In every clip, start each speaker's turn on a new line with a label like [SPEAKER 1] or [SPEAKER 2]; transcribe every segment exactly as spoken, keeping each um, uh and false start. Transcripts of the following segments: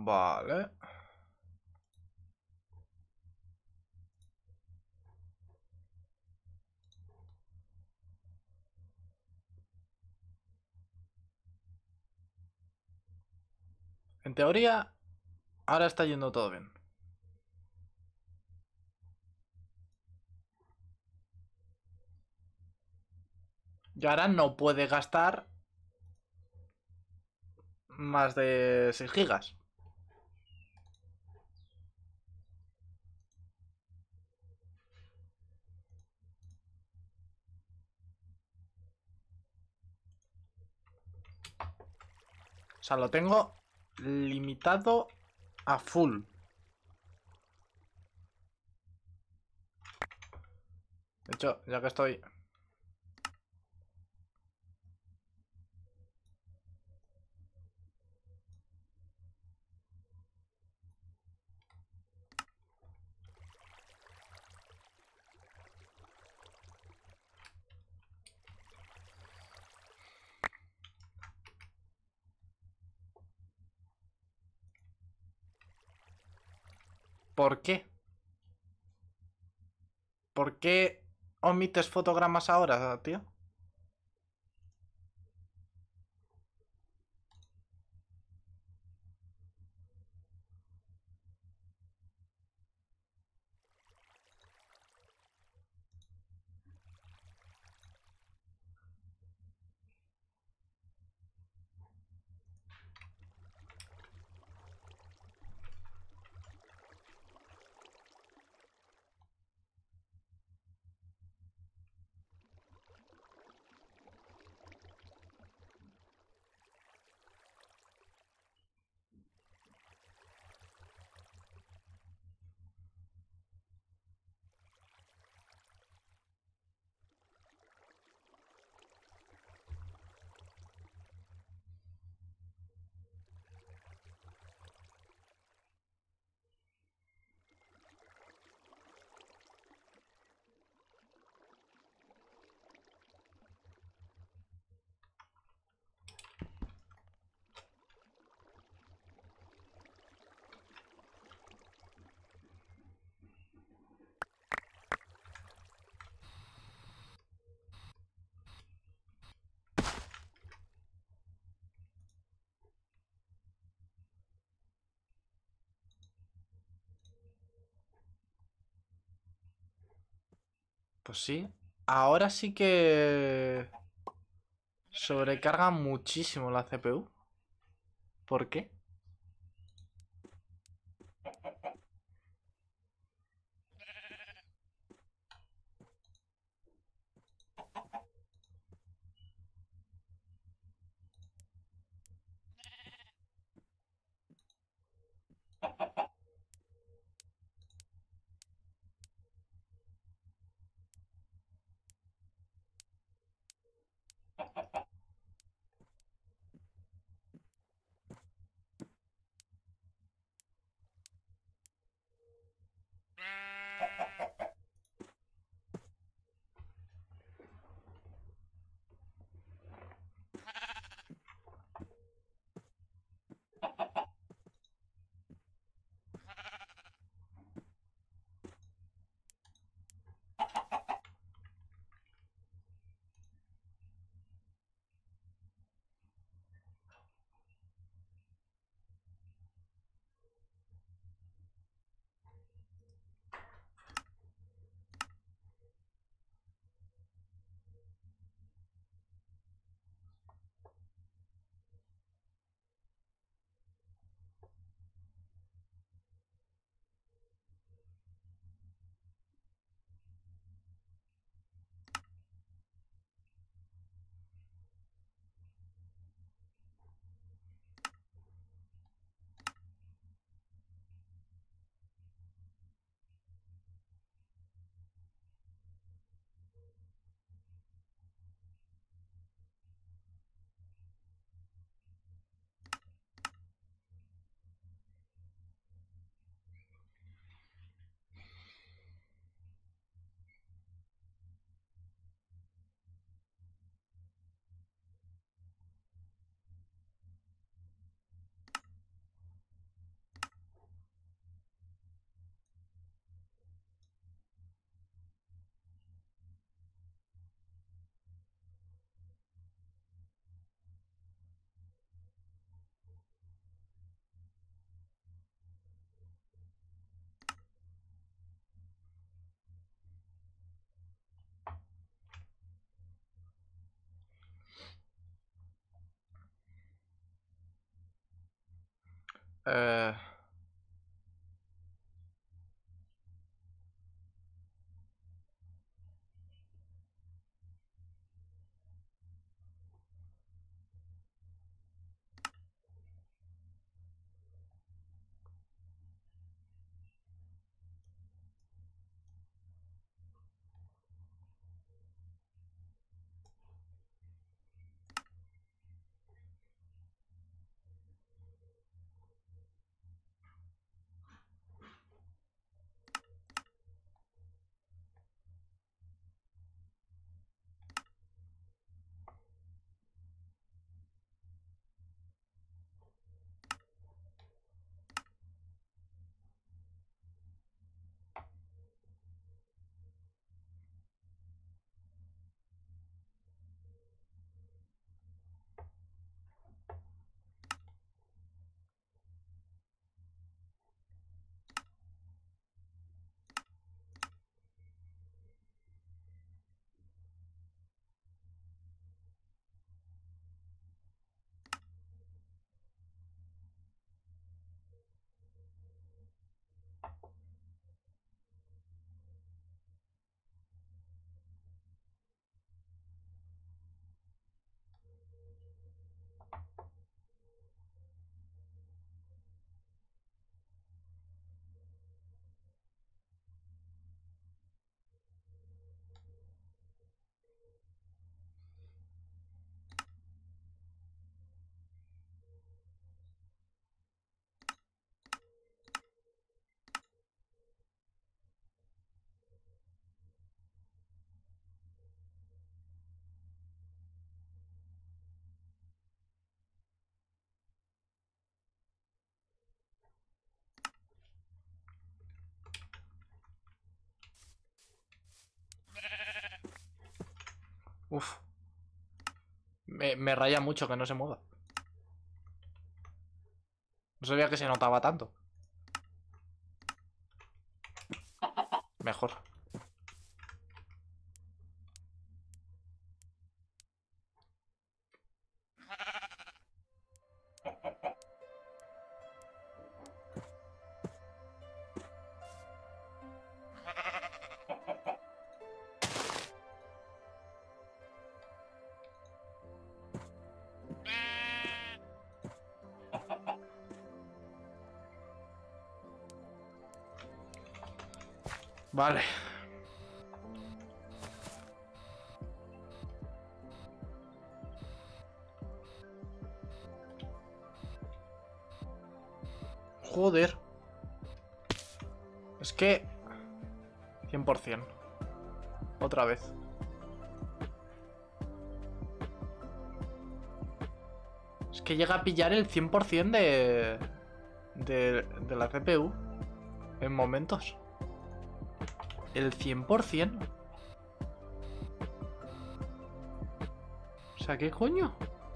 [SPEAKER 1] Vale. En teoría, ahora está yendo todo bien. Y ahora no puede gastar más de seis gigas. O sea, lo tengo limitado a full. De hecho, ya que estoy... ¿Por qué? ¿Por qué omites fotogramas ahora, tío? Pues sí. Ahora sí que... sobrecarga muchísimo la C P U. ¿Por qué? Eh... Uf. Me, me raya mucho que no se mueva. No sabía que se notaba tanto. Mejor. Vale. Joder. Es que... cien por cien. Otra vez. Es que llega a pillar el cien por cien de... De, de la C P U. En momentos. El cien por cien. O sea, ¿qué coño?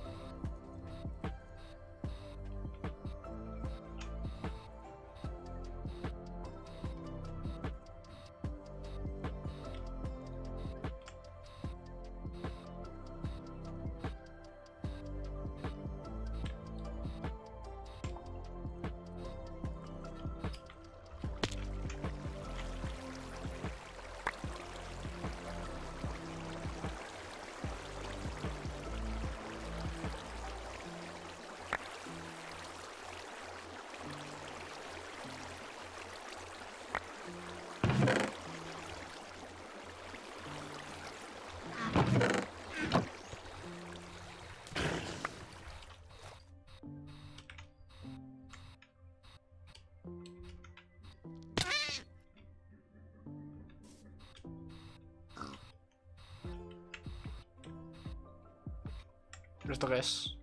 [SPEAKER 1] ¿Esto qué es?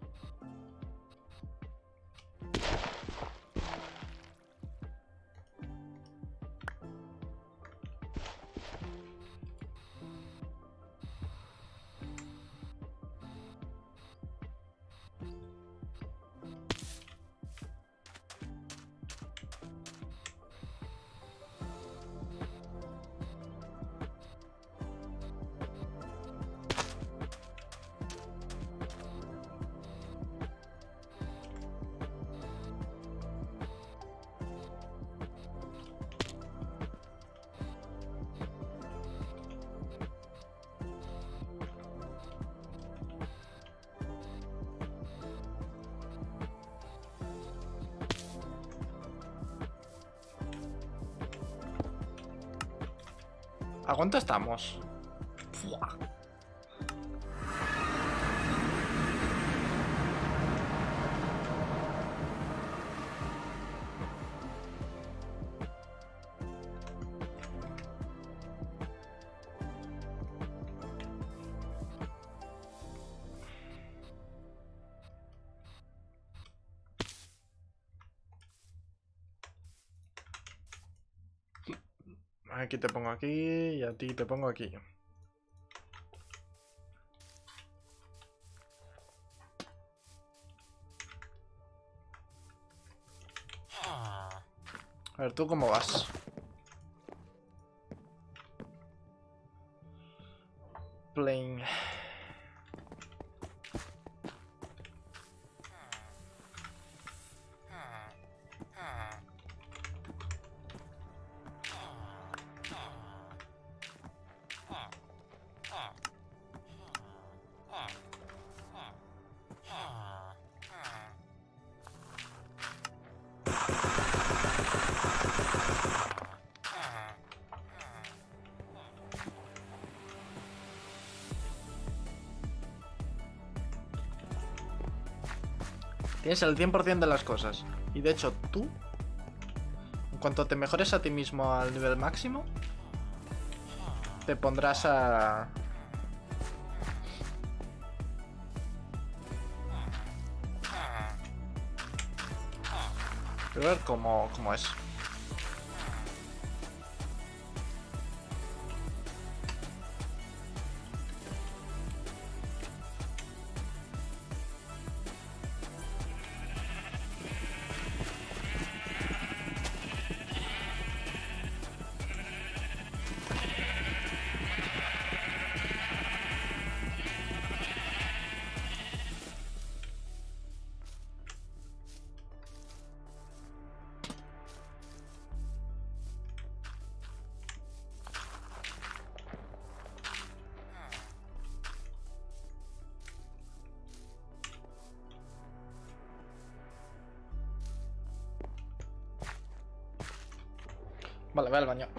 [SPEAKER 1] ¿A cuánto estamos? Fua. Aquí te pongo aquí y a ti te pongo aquí. A ver, ¿tú cómo vas? Playing. Tienes el cien por cien de las cosas. Y de hecho, tú, en cuanto te mejores a ti mismo al nivel máximo, te pondrás a... Quiero ver cómo, cómo es. Vale, ve al baño.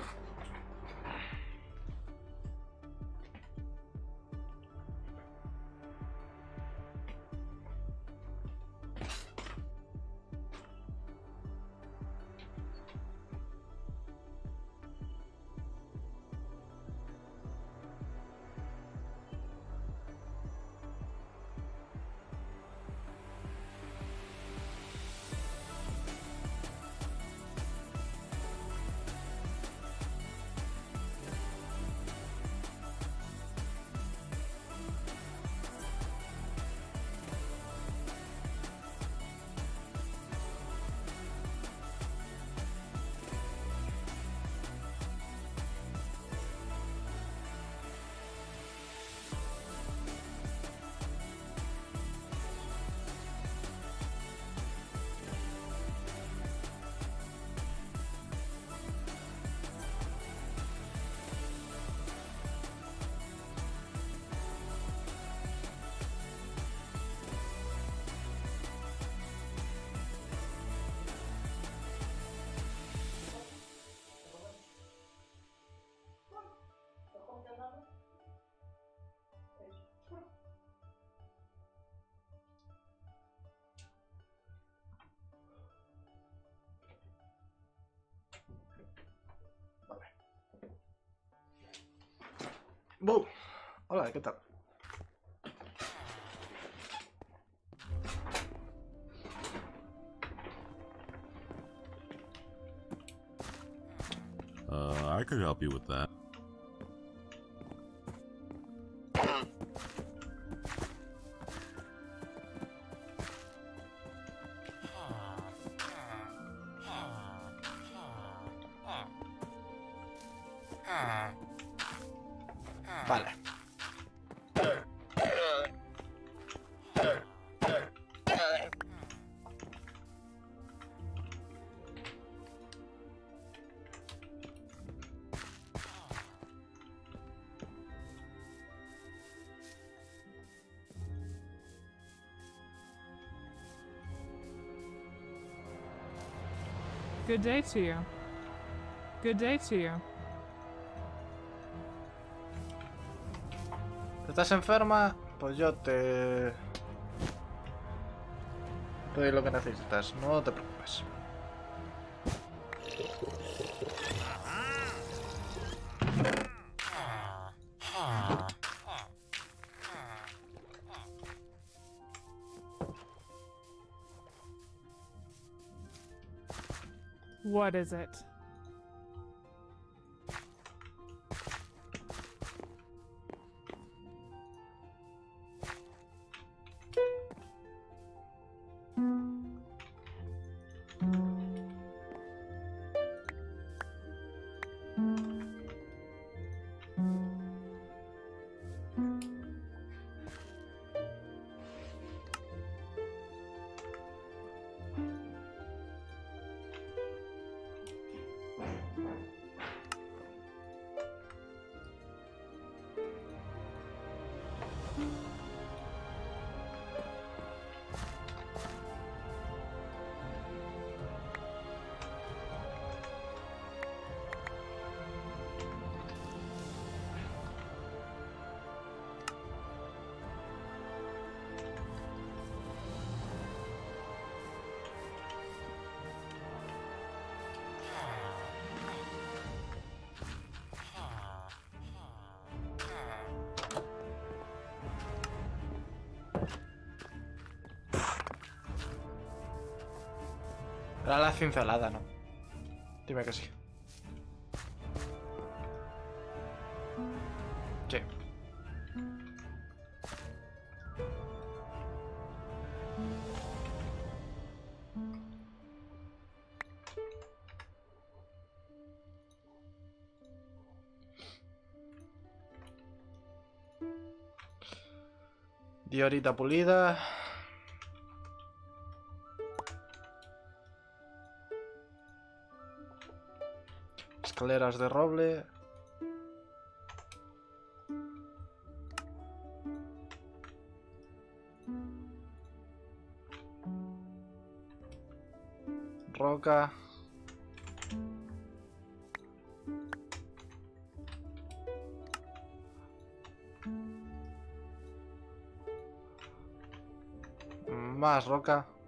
[SPEAKER 1] ¡Bum! Hola, ¿qué tal?
[SPEAKER 2] Uh, I could help you with that.
[SPEAKER 1] Vale.
[SPEAKER 3] Good day to you. Good day to you.
[SPEAKER 1] ¿Estás enferma? Pues yo te... te doy lo que necesitas, no te preocupes.
[SPEAKER 3] What is it? Era la cincelada, ¿no? Dime que sí. Sí. Diorita pulida. Escaleras de roble. Roca. Más roca.